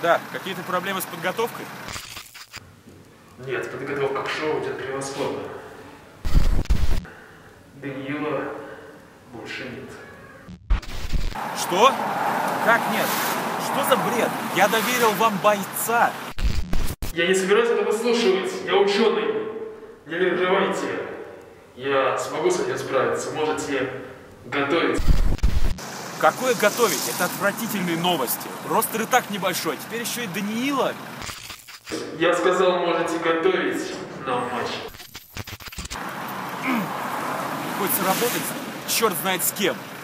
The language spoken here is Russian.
Да, какие-то проблемы с подготовкой? Нет, подготовка к шоу идет превосходно. Даниила больше нет. Что? Как нет? Что за бред? Я доверил вам бойца. Я не собираюсь это выслушивать. Я ученый. Не переживайте. Я смогу с этим справиться. Можете готовить. Какое готовить? Это отвратительные новости. Ростер и так небольшой, теперь еще и Даниила. Я сказал, можете готовить нам матч. Хоть сработать, черт знает с кем.